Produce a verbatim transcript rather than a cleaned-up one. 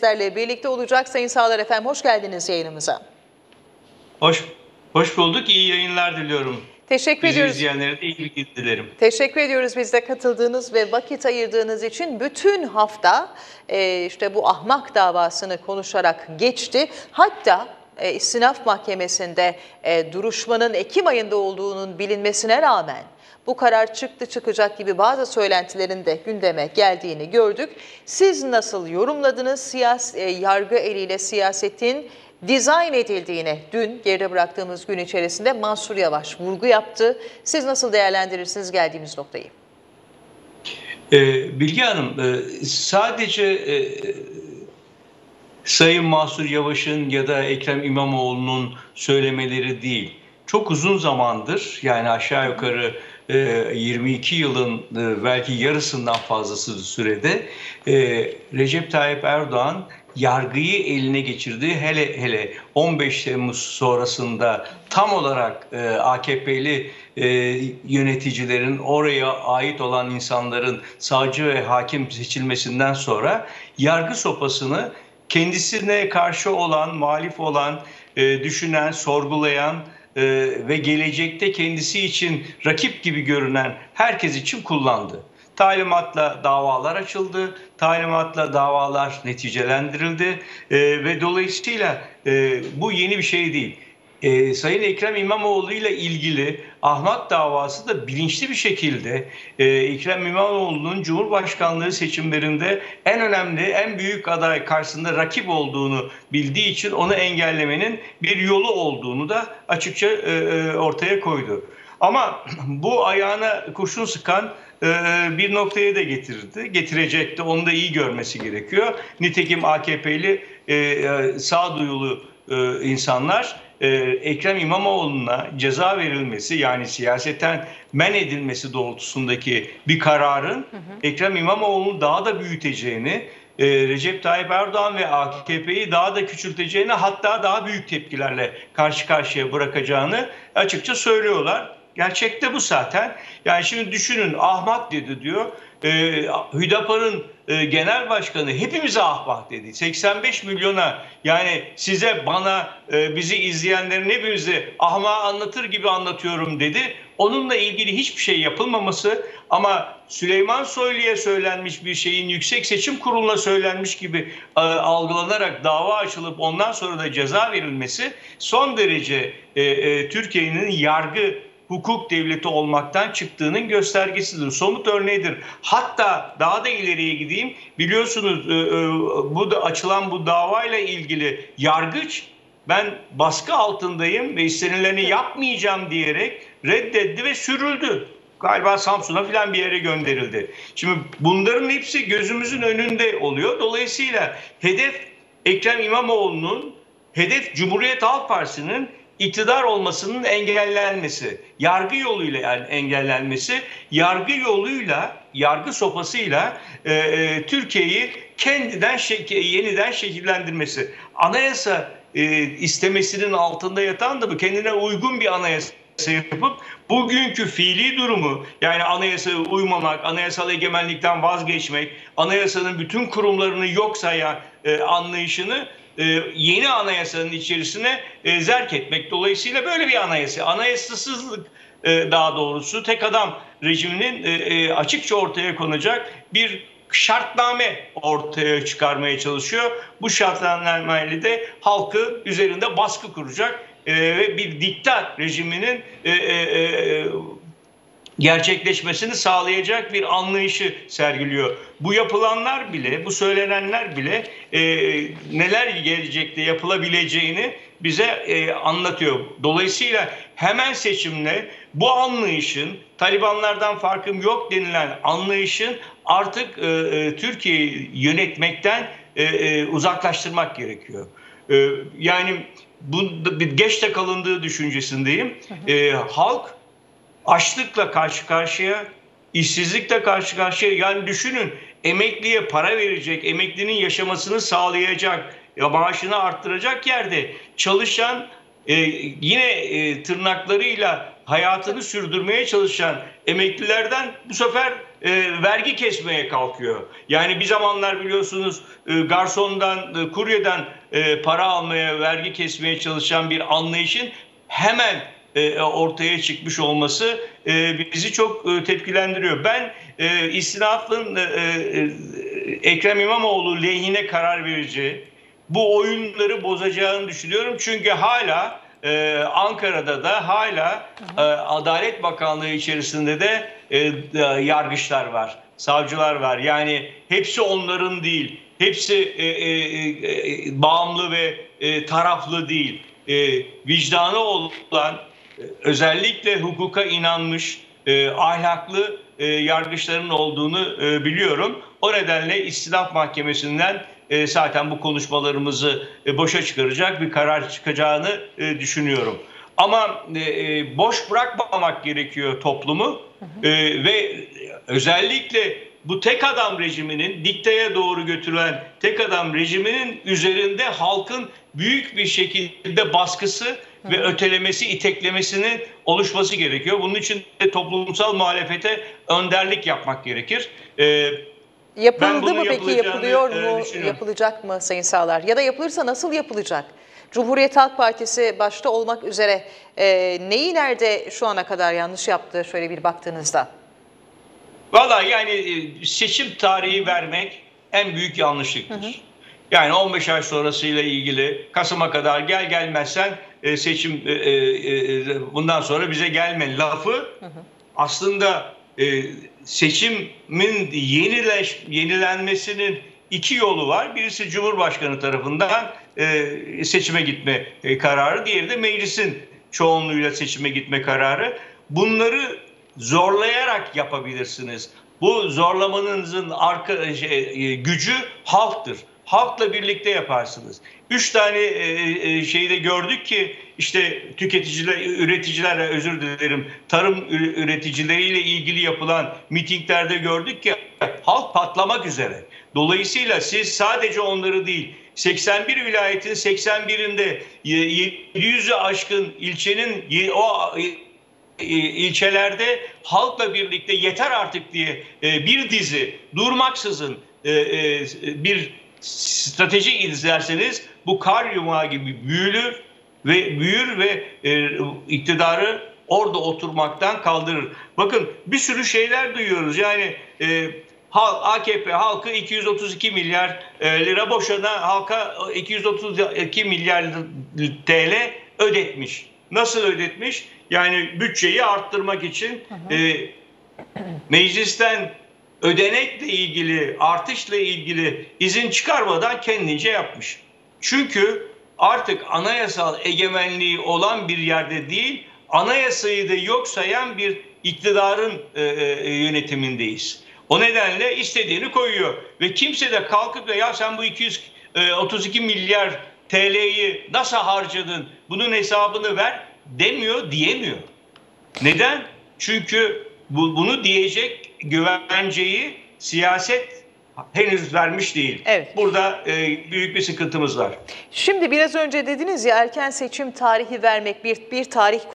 sizlerle birlikte olacak. Sayın Sağlar efendim, hoş geldiniz yayınımıza. Hoş, hoş bulduk. İyi yayınlar diliyorum. Teşekkür Bizi ediyoruz. izleyenlere de iyi bilgi dilerim. Teşekkür ediyoruz biz de katıldığınız ve vakit ayırdığınız için. Bütün hafta e, işte bu ahmak davasını konuşarak geçti. Hatta e, İstinaf Mahkemesi'nde e, duruşmanın Ekim ayında olduğunun bilinmesine rağmen bu karar çıktı çıkacak gibi bazı söylentilerin de gündeme geldiğini gördük. Siz nasıl yorumladınız? Siyas e, yargı eliyle siyasetin dizayn edildiğine dün geride bıraktığımız gün içerisinde Mansur Yavaş vurgu yaptı. Siz nasıl değerlendirirsiniz geldiğimiz noktayı? Ee, Bilge Hanım, e, sadece e, Sayın Mansur Yavaş'ın ya da Ekrem İmamoğlu'nun söylemeleri değil. Çok uzun zamandır, yani aşağı yukarı e, yirmi iki yılın e, belki yarısından fazlası sürede e, Recep Tayyip Erdoğan yargıyı eline geçirdi. Hele hele on beş Temmuz sonrasında tam olarak e, A K P'li e, yöneticilerin, oraya ait olan insanların savcı ve hakim seçilmesinden sonra yargı sopasını kendisine karşı olan, muhalif olan, e, düşünen, sorgulayan e, ve gelecekte kendisi için rakip gibi görünen herkes için kullandı. Talimatla davalar açıldı, talimatla davalar neticelendirildi e, ve dolayısıyla e, bu yeni bir şey değil. E, Sayın Ekrem İmamoğlu ile ilgili ahmak davası da bilinçli bir şekilde e, Ekrem İmamoğlu'nun Cumhurbaşkanlığı seçimlerinde en önemli, en büyük aday karşısında rakip olduğunu bildiği için onu engellemenin bir yolu olduğunu da açıkça e, ortaya koydu. Ama bu ayağına kurşun sıkan bir noktaya da getirdi. Getirecekti. Onu da iyi görmesi gerekiyor. Nitekim A K P'li sağduyulu insanlar Ekrem İmamoğlu'na ceza verilmesi, yani siyaseten men edilmesi doğrultusundaki bir kararın hı hı. Ekrem İmamoğlu'nu daha da büyüteceğini, Recep Tayyip Erdoğan ve A K P'yi daha da küçülteceğini, hatta daha büyük tepkilerle karşı karşıya bırakacağını açıkça söylüyorlar. Gerçekte bu zaten. Yani şimdi düşünün, ahmak dedi diyor. Ee, Hüdapar'ın e, genel başkanı hepimize ahmak dedi. seksen beş milyona, yani size, bana, e, bizi izleyenlerin hepimizi ahmağı anlatır gibi anlatıyorum dedi. Onunla ilgili hiçbir şey yapılmaması, ama Süleyman Soylu'ya söylenmiş bir şeyin Yüksek Seçim Kurulu'na söylenmiş gibi e, algılanarak dava açılıp ondan sonra da ceza verilmesi son derece e, e, Türkiye'nin yargı hukuk devleti olmaktan çıktığının göstergesidir. Somut örneğidir. Hatta daha da ileriye gideyim. Biliyorsunuz bu da açılan bu davayla ilgili yargıç, ben baskı altındayım ve istenileni yapmayacağım diyerek reddetti ve sürüldü. Galiba Samsun'a falan bir yere gönderildi. Şimdi bunların hepsi gözümüzün önünde oluyor. Dolayısıyla hedef Ekrem İmamoğlu'nun, hedef Cumhuriyet Halk Partisi'nin iktidar olmasının engellenmesi, yargı yoluyla yani engellenmesi, yargı yoluyla, yargı sopasıyla e, e, Türkiye'yi kendinden şek yeniden şekillendirmesi. Anayasa e, istemesinin altında yatan da bu, kendine uygun bir anayasa yapıp bugünkü fiili durumu, yani anayasaya uymamak, anayasal egemenlikten vazgeçmek, anayasanın bütün kurumlarını yok sayan e, anlayışını yeni anayasanın içerisine zerk etmek. Dolayısıyla böyle bir anayasa, anayasasızlık daha doğrusu tek adam rejiminin açıkça ortaya konacak bir şartname ortaya çıkarmaya çalışıyor. Bu şartnameyle de halkı üzerinde baskı kuracak ve bir diktat rejiminin gerçekleşmesini sağlayacak bir anlayışı sergiliyor. Bu yapılanlar bile, bu söylenenler bile e, neler gelecekte yapılabileceğini bize e, anlatıyor. Dolayısıyla hemen seçimle bu anlayışın, Talibanlardan farkım yok denilen anlayışın artık e, Türkiye'yi yönetmekten e, e, uzaklaştırmak gerekiyor. E, yani bu geçte kalındığı düşüncesindeyim. E, halk açlıkla karşı karşıya, işsizlikle karşı karşıya. Yani düşünün, emekliye para verecek, emeklinin yaşamasını sağlayacak, maaşını arttıracak yerde çalışan, e, yine e, tırnaklarıyla hayatını sürdürmeye çalışan emeklilerden bu sefer e, vergi kesmeye kalkıyor. Yani bir zamanlar biliyorsunuz e, garsondan, e, kuryeden e, para almaya, vergi kesmeye çalışan bir anlayışın hemen e, ortaya çıkmış olması e, bizi çok e, tepkilendiriyor. Ben e, istinafın e, e, Ekrem İmamoğlu lehine karar vereceği, bu oyunları bozacağını düşünüyorum. Çünkü hala e, Ankara'da da hala e, Adalet Bakanlığı içerisinde de e, e, yargıçlar var, savcılar var. Yani hepsi onların değil, hepsi e, e, e, bağımlı ve e, taraflı değil. E, vicdanı olan, e, özellikle hukuka inanmış, e, ahlaklı e, yargıçların olduğunu e, biliyorum. O nedenle İstinaf Mahkemesi'nden e, zaten bu konuşmalarımızı e, boşa çıkaracak bir karar çıkacağını e, düşünüyorum. Ama e, boş bırakmamak gerekiyor toplumu e, ve özellikle bu tek adam rejiminin, dikteye doğru götürülen tek adam rejiminin üzerinde halkın büyük bir şekilde baskısı ve ötelemesi, iteklemesinin oluşması gerekiyor. Bunun için de toplumsal muhalefete önderlik yapmak gerekir. Ee, Yapıldı mı peki, yapılıyor mu, yapılacak mı Sayın Sağlar? Ya da yapılırsa nasıl yapılacak? Cumhuriyet Halk Partisi başta olmak üzere e, neyi nerede şu ana kadar yanlış yaptı şöyle bir baktığınızda? Valla yani seçim tarihi vermek en büyük yanlışlıktır. Hı hı. Yani on beş ay sonrasıyla ilgili Kasım'a kadar gel gelmezsen e, seçim e, e, bundan sonra bize gelme lafı hı hı. aslında e, seçimin yenileş, yenilenmesinin iki yolu var. Birisi Cumhurbaşkanı tarafından e, seçime gitme e, kararı, diğeri de meclisin çoğunluğuyla seçime gitme kararı. Bunları zorlayarak yapabilirsiniz. Bu zorlamanızın arka şey, gücü halktır. Halkla birlikte yaparsınız. Üç tane e, şeyde gördük ki işte tüketiciler, üreticilerle özür dilerim, tarım üreticileriyle ilgili yapılan mitinglerde gördük ki halk patlamak üzere. Dolayısıyla siz sadece onları değil, seksen bir vilayetin seksen birinde yedi yüzü aşkın ilçenin o ilçelerde halkla birlikte yeter artık diye bir dizi durmaksızın bir strateji izlerseniz bu kar yumağı gibi büyülür ve büyür ve iktidarı orada oturmaktan kaldırır. Bakın bir sürü şeyler duyuyoruz. Yani A K P halkı iki yüz otuz iki milyar lira boşuna halka iki yüz otuz iki milyar T L ödetmiş. Nasıl ödetmiş? Yani bütçeyi arttırmak için hı hı. E, meclisten ödenekle ilgili, artışla ilgili izin çıkarmadan kendince yapmış. Çünkü artık anayasal egemenliği olan bir yerde değil, anayasayı da yok sayan bir iktidarın e, e, yönetimindeyiz. O nedenle istediğini koyuyor ve kimse de kalkıp da ya sen bu iki yüz otuz iki milyar T L'yi nasıl harcadın, bunun hesabını ver demiyor, diyemiyor. Neden? Çünkü bu, bunu diyecek güvenceyi siyaset henüz vermiş değil. Evet. Burada e, büyük bir sıkıntımız var. Şimdi biraz önce dediniz ya, erken seçim tarihi vermek, bir, bir tarih